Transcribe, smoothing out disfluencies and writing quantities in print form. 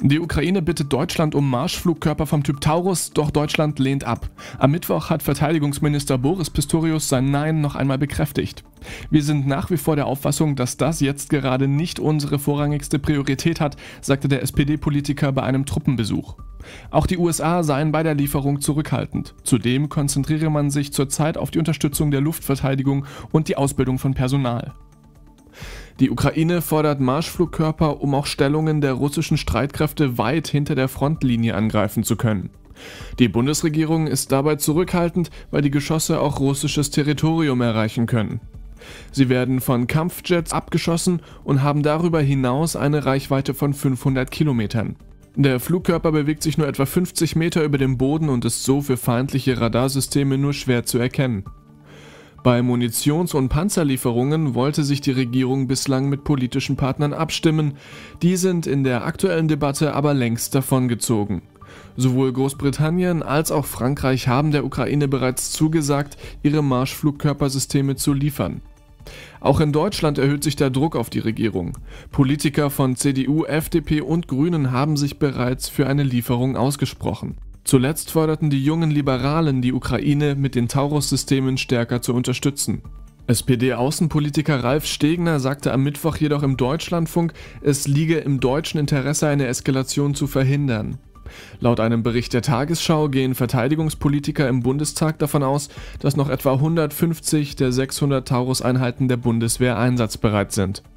Die Ukraine bittet Deutschland um Marschflugkörper vom Typ Taurus, doch Deutschland lehnt ab. Am Mittwoch hat Verteidigungsminister Boris Pistorius sein Nein noch einmal bekräftigt. Wir sind nach wie vor der Auffassung, dass das jetzt gerade nicht unsere vorrangigste Priorität hat, sagte der SPD-Politiker bei einem Truppenbesuch. Auch die USA seien bei der Lieferung zurückhaltend. Zudem konzentriere man sich zurzeit auf die Unterstützung der Luftverteidigung und die Ausbildung von Personal. Die Ukraine fordert Marschflugkörper, um auch Stellungen der russischen Streitkräfte weit hinter der Frontlinie angreifen zu können. Die Bundesregierung ist dabei zurückhaltend, weil die Geschosse auch russisches Territorium erreichen können. Sie werden von Kampfjets abgeschossen und haben darüber hinaus eine Reichweite von 500 Kilometern. Der Flugkörper bewegt sich nur etwa 50 Meter über dem Boden und ist so für feindliche Radarsysteme nur schwer zu erkennen. Bei Munitions- und Panzerlieferungen wollte sich die Regierung bislang mit politischen Partnern abstimmen, die sind in der aktuellen Debatte aber längst davongezogen. Sowohl Großbritannien als auch Frankreich haben der Ukraine bereits zugesagt, ihre Marschflugkörpersysteme zu liefern. Auch in Deutschland erhöht sich der Druck auf die Regierung. Politiker von CDU, FDP und Grünen haben sich bereits für eine Lieferung ausgesprochen. Zuletzt forderten die jungen Liberalen die Ukraine mit den Taurus-Systemen stärker zu unterstützen. SPD-Außenpolitiker Ralf Stegner sagte am Mittwoch jedoch im Deutschlandfunk, es liege im deutschen Interesse, eine Eskalation zu verhindern. Laut einem Bericht der Tagesschau gehen Verteidigungspolitiker im Bundestag davon aus, dass noch etwa 150 der 600 Taurus-Einheiten der Bundeswehr einsatzbereit sind.